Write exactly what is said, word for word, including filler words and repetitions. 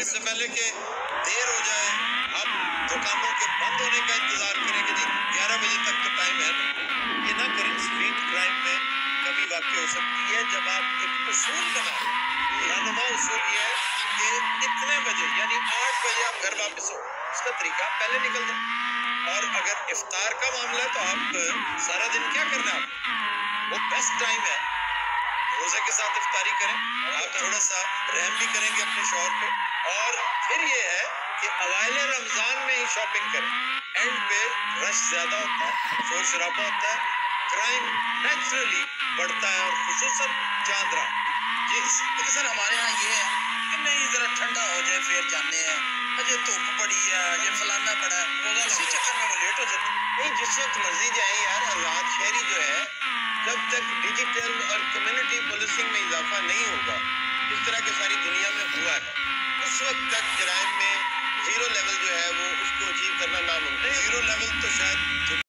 اس سے پہلے کہ دیر ہو جائے اب دکانوں کے بند ہونے کا انتظار کریں کہ جی گیارہ بجے تک تو ٹائم ہے نا، یہ نہ کریں۔ اسٹریٹ کرائم میں کمی واقع ہو سکتی ہے جب آپ ایک اصول بنائیں، رہنما اصول یہ ہے کہ اتنے بجے یعنی آٹھ بجے آپ گھر واپس ہو، اس کا طریقہ آپ پہلے نکل جائیں۔ اور اگر افطار کا معاملہ ہے تو آپ سارا دن کیا کرنا ہے، آپ وہ بیسٹ ٹائم ہے، روزے کے ساتھ افطاری کریں، آپ تھوڑا سا رحم بھی کریں گے اپنے شوہر پہ۔ اور پھر یہ ہے کہ اوائل رمضان میں ہی شاپنگ کریں، اینڈ پہ رش زیادہ ہوتا ہے، شور شرابہ ہوتا ہے، کرائم نیچرلی بڑھتا ہے، اور خصوصاً چاند رات۔ جی لیکن سر ہمارے ہاں یہ ہے کہ نہیں ذرا ٹھنڈا ہو جائے پھر جانے ہیں، اجے دھوپ پڑی ہے، اجے فلانا پڑا ہے، روزہ اسی چکر میں وہ لیٹ ہو جاتے ہیں۔ نہیں، جس وقت مرضی جائیں یار، آزاد شہری جو ہے جب تک ڈیجیٹل اور کمیونٹی پولیسنگ میں اضافہ نہیں ہوگا جس طرح کی ساری دنیا میں ہوا ہے، اس وقت تک جرائم میں زیرو لیول جو ہے وہ اس کو اچیو کرنا ناممکن ہے۔ زیرو لیول تو شاید